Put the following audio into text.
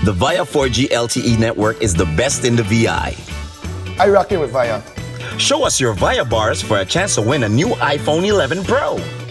The Viya 4G LTE network is the best in the VI. I rock it with Viya. Show us your Viya bars for a chance to win a new iPhone 11 Pro.